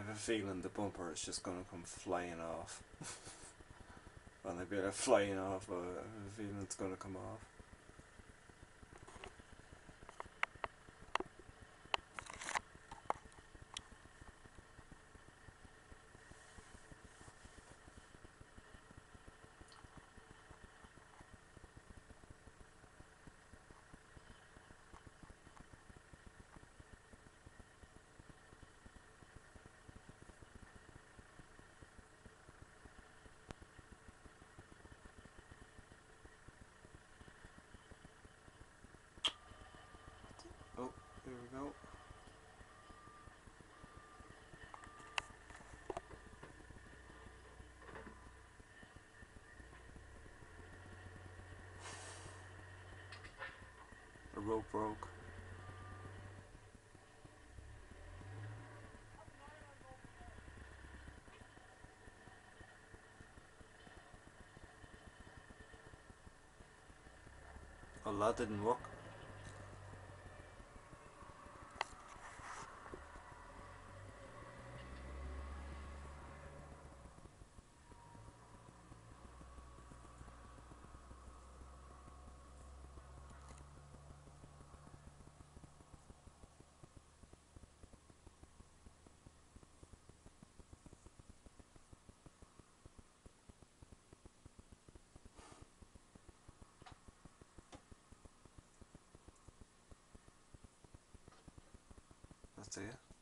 have a feeling the bumper is just going to come flying off. Well, maybe they're flying off, but I have a feeling it's going to come off. Oh, here we go. The rope broke. Well, that didn't work. That's it.